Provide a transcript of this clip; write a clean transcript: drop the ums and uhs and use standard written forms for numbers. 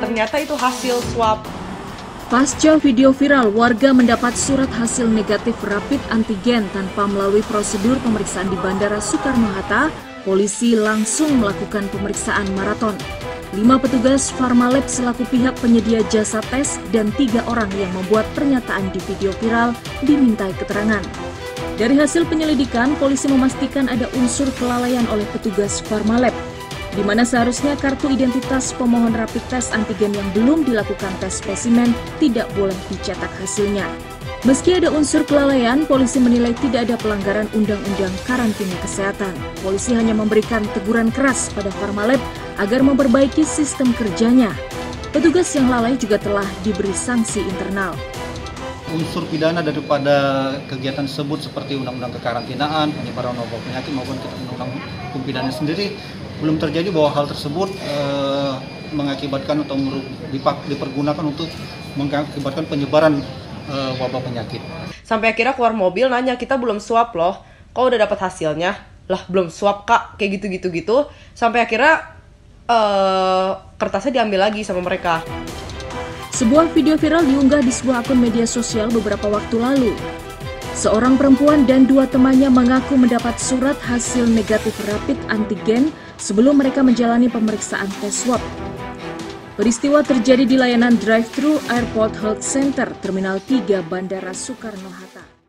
ternyata itu hasil swab. Pasca video viral, warga mendapat surat hasil negatif rapid antigen tanpa melalui prosedur pemeriksaan di Bandara Soekarno-Hatta, polisi langsung melakukan pemeriksaan maraton. 5 petugas Pharmalab selaku pihak penyedia jasa tes dan 3 orang yang membuat pernyataan di video viral dimintai keterangan. Dari hasil penyelidikan, polisi memastikan ada unsur kelalaian oleh petugas Pharmalab, di mana seharusnya kartu identitas pemohon rapid test antigen yang belum dilakukan tes spesimen tidak boleh dicetak hasilnya. Meski ada unsur kelalaian, polisi menilai tidak ada pelanggaran undang-undang karantina kesehatan. Polisi hanya memberikan teguran keras pada Pharmalab agar memperbaiki sistem kerjanya. Petugas yang lalai juga telah diberi sanksi internal. Unsur pidana daripada kegiatan tersebut seperti undang-undang kekarantinaan, penyebaran wabah penyakit maupun undang-undang hukum pidana sendiri belum terjadi bahwa hal tersebut mengakibatkan atau dipergunakan untuk mengakibatkan penyebaran wabah penyakit. Sampai akhirnya keluar mobil nanya, kita belum swab loh, kok udah dapat hasilnya? Lah belum swab kak, kayak gitu-gitu. Sampai akhirnya kertasnya diambil lagi sama mereka. Sebuah video viral diunggah di sebuah akun media sosial beberapa waktu lalu. Seorang perempuan dan 2 temannya mengaku mendapat surat hasil negatif rapid antigen sebelum mereka menjalani pemeriksaan tes swab. Peristiwa terjadi di layanan drive-thru Airport Health Center, Terminal 3 Bandara Soekarno-Hatta.